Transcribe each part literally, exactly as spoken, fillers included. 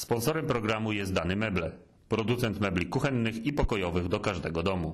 Sponsorem programu jest Dany Meble, producent mebli kuchennych i pokojowych do każdego domu.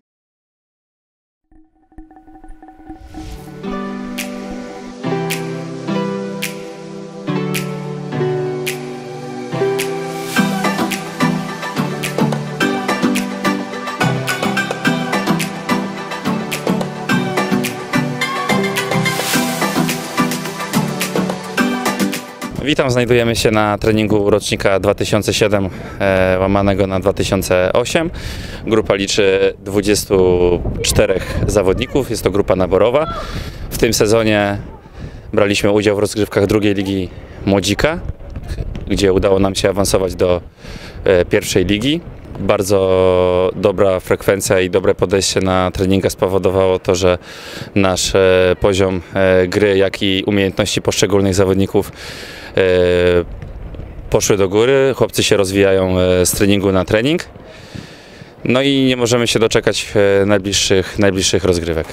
Witam, znajdujemy się na treningu rocznika dwa tysiące siedem e, łamanego na dwa tysiące osiem. Grupa liczy dwudziestu czterech zawodników, jest to grupa naborowa. W tym sezonie braliśmy udział w rozgrywkach drugiej ligi Młodzika, gdzie udało nam się awansować do e, pierwszej ligi. Bardzo dobra frekwencja i dobre podejście na treningach spowodowało to, że nasz e, poziom e, gry, jak i umiejętności poszczególnych zawodników e, poszły do góry. Chłopcy się rozwijają e, z treningu na trening. No i nie możemy się doczekać e, najbliższych, najbliższych rozgrywek.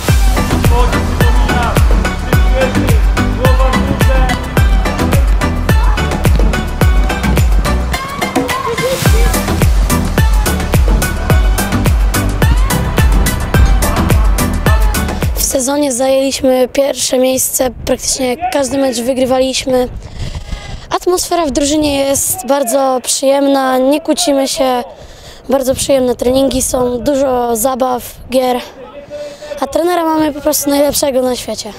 W sezonie zajęliśmy pierwsze miejsce, praktycznie każdy mecz wygrywaliśmy. Atmosfera w drużynie jest bardzo przyjemna, nie kłócimy się, bardzo przyjemne treningi są, dużo zabaw, gier, a trenera mamy po prostu najlepszego na świecie.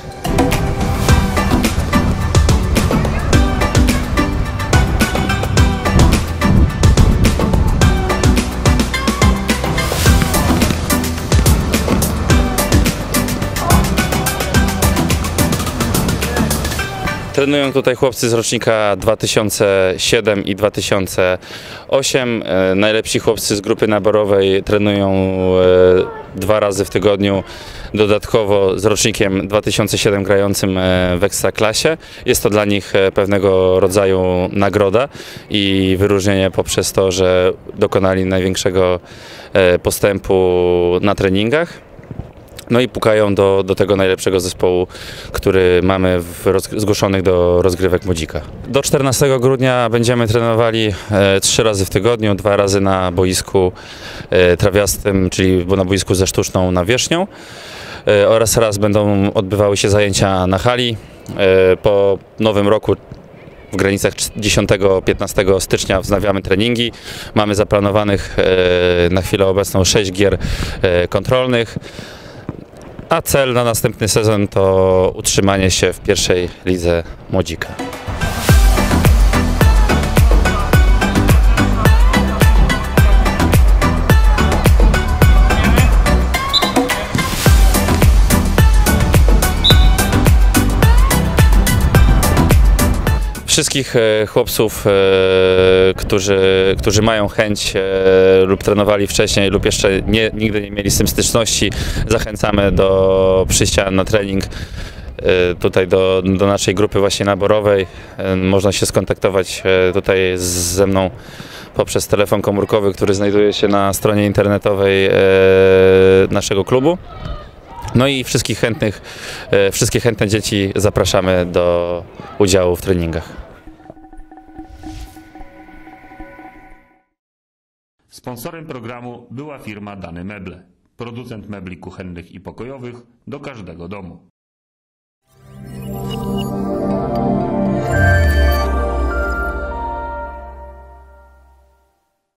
Trenują tutaj chłopcy z rocznika dwa tysiące siedem i dwa tysiące osiem. Najlepsi chłopcy z grupy naborowej trenują dwa razy w tygodniu, dodatkowo z rocznikiem dwa tysiące siedem grającym w Ekstraklasie. Jest to dla nich pewnego rodzaju nagroda i wyróżnienie poprzez to, że dokonali największego postępu na treningach. No i pukają do, do tego najlepszego zespołu, który mamy w roz, zgłoszonych do rozgrywek Młodzika. Do czternastego grudnia będziemy trenowali e, trzy razy w tygodniu, dwa razy na boisku e, trawiastym, czyli na boisku ze sztuczną nawierzchnią e, oraz raz będą odbywały się zajęcia na hali. E, po nowym roku w granicach dziesiątego piętnastego stycznia wznawiamy treningi. Mamy zaplanowanych e, na chwilę obecną sześć gier e, kontrolnych. A cel na następny sezon to utrzymanie się w pierwszej lidze Młodzika. Wszystkich chłopców, którzy, którzy mają chęć lub trenowali wcześniej lub jeszcze nie, nigdy nie mieli z tym styczności, zachęcamy do przyjścia na trening tutaj do, do naszej grupy właśnie naborowej. Można się skontaktować tutaj ze mną poprzez telefon komórkowy, który znajduje się na stronie internetowej naszego klubu. No i wszystkich chętnych, wszystkie chętne dzieci zapraszamy do udziału w treningach. Sponsorem programu była firma Dany Meble, producent mebli kuchennych i pokojowych do każdego domu.